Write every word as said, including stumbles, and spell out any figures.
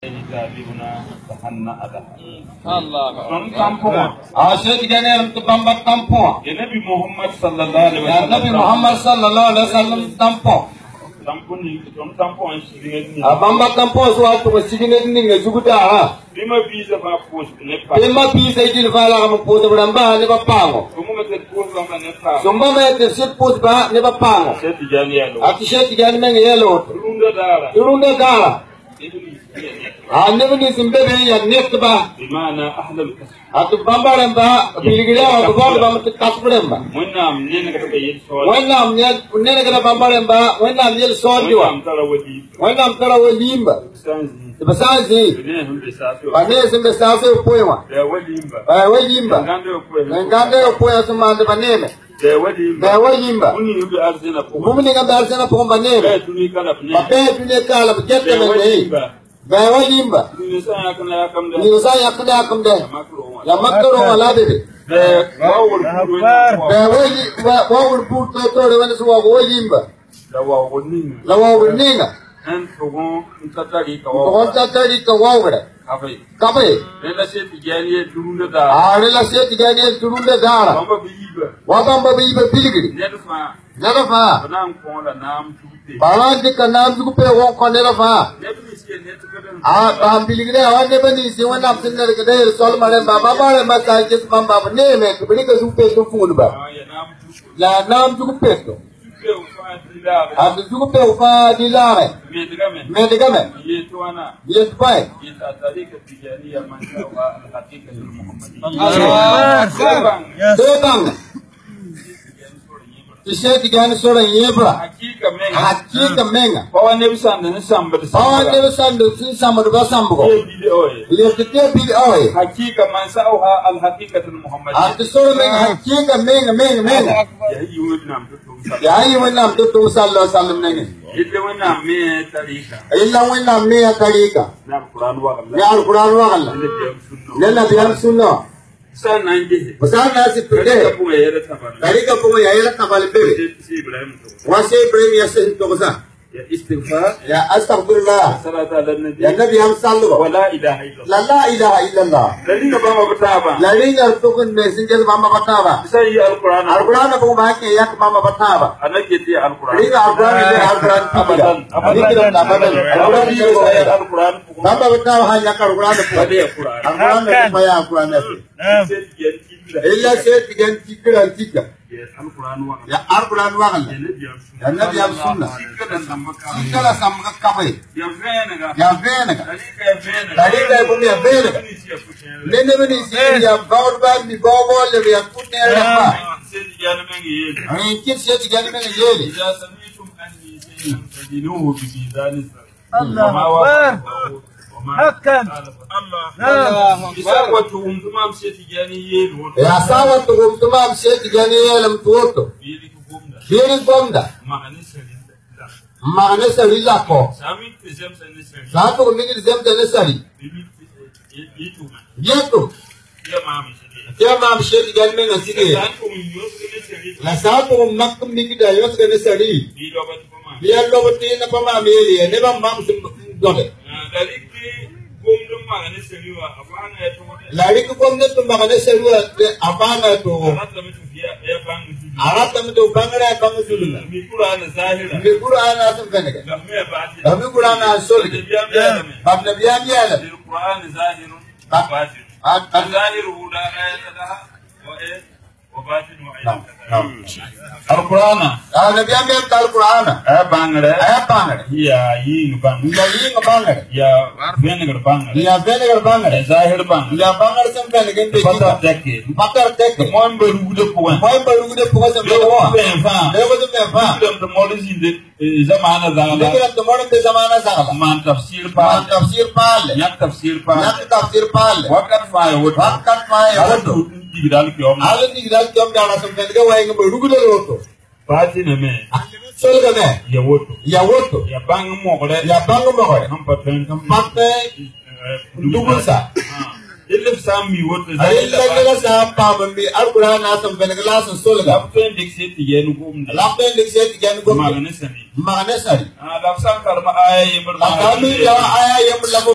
Allah kampung asyik jane untuk bambat kampung ya Nabi Muhammad sallallahu alaihi wasallam Nabi Muhammad sallallahu alaihi wasallam kampung kampung ni kampung ni bambat kampung suatu sigine ni ngajuguda lima bisa ba post ne pa lima bisa idil fala kam post bramba ne ba pango kuma me post ba ne pa somba me te sit post ba ne ba pango set jani yalo ati set jani me yalo turunda dara turunda dara Ane simbe be ya net ba bimana ahlul kasb atu bambaren ba biligila atu ba ba mut kasbren ba wonnam nene ka be yel so wonnam nene ka bambaren ba wonnam yel so diwa wonnam tara walimba sanzi ba sanzi ne humbe safi ane simbe safi poema ya walimba ba walimba ngande poema ngande poema sumande ba neme de walimba de walimba muni yumbe arsena po muni ngande arsena po ba neme be tuni kala ba be tuni kala ba jette me ne Bawa limba. Ni saya kena yakam deh. Ni saya kena yakam deh. Ya makro wala deh. Bawul bawul put to dewan suwa go limba. Lawa woninga. Lawa woninga. En togon tatari ka wa. Togon tatari ka wa gada. Kapai. Kapai. Nela se tijani turunda da. Ah nela se tijani turunda da. Bamba biiba. Wa bamba biiba biligri. Nedafa. Nedafa. Nam ko la nam tupe. Bala de ka nam tupe wo ko nedafa. Ah, paham biligre awan ne bani si wan nam sinner ke der sol mare baba mare ma ka jis mam baba ne me ke bani ka supe to fun ba la nam ju pe to ab ju pe ufa dilare me de game ye to ana ye to pai ye ta tarika tijaniya man shawa al haqiqatul muhammadiyya Allah Ishe tigani sora yebra hakika menga hakika menga bawa ne bisanda ne samba bawa ne bisanda sin samba ba samba ko le kete bil oy hakika man sa'uha al haqiqatul muhammadiyya at sora menga hakika menga menga menga ya yi wannan to ya yi wannan to sallallahu alaihi wasallam ne illa wannan me tarika illa wannan me tarika na alquran wa Allah ya alquran wa Allah ne nabi sunna sana nje sana sipende tarika po ya ila tabal bebe wase ibrahim ya sen to za ya istighfar ya astaghfirullah salatu ala nabi ya nabi am sallu wala ilaha illallah la ilaha illallah lalina bama bataba lalina to kun messenger bama bataba sai alquran alquran ko ba ke yak bama bataba anake ti alquran ina alquran ni alquran abadan abadan abadan alquran bama bataba ha yak alquran ko ba alquran alquran ko ya alquran illa sai tigan tikran tikra ya alquran wa Allah ya nabi am sunna sikala samka kabai ya venega ya venega tarika ko ya venega nene bani si ya baud ba mi bobo le ya kunne ya ba sedi jana mengi yele ai kit sedi jana mengi yele ya samitum anni shay'an fadinuhu bi mizan Allahu akbar Hakan Allah Isawatuhum tumam seti jani yele ya sawatuhum tumam seti jani yele mtuoto biri bomda magane sari lako satu kumingil zemta nesari yetu ya mam sheti jani menga sige la satu kumak kumingil dayos kene sari biar loboti na pama meli ne bam mam dole lari ko komne to magane sari apana to Arab kami tu bangra kami sulung. Mikuran zahir. Mikuran asal kan? Kami Quran asal. Bab Nabi Amiyah. Quran zahir. Batin. Al zahir huda ayat dah. Wa wa batin wa ayat. Al Quran. Al Nabi Amiyah Al Quran. Eh bangra. Eh bangra. Ya ying bang. Ya ying bangra. Ya venegar bangra. Ya venegar bangra. Zahir bang. Ya bangra sampai dengan begitu. Tekke. Bakar tekke. Mohon berude puan. Mohon berude puan sampai wah. Lepas tu apa? Dalam temolisi de zaman zaman. Dalam temolisi zaman zaman. Man tafsir pal. Man tafsir pal. Yak tafsir pal. Yak tafsir pal. Wakat fai. Wakat fai. Aduh. Digital kiom. Aduh digital kiom jangan sampai dengan wah yang berude loto. Pasti nama. Solga ne. Ya woto. Ya woto. Ya bang mogre. Ya bang mogre. Hampat hampat. Dugusa. Ilif sami woto. Ilif nela sam pam bi alquran asam beneglas solga. Lapten dikse tigen gum. Lapten dikse tigen gum. Magane sari. Magane sari. Ah lapsan karma ay ber. Kami ya ay yang berlaku.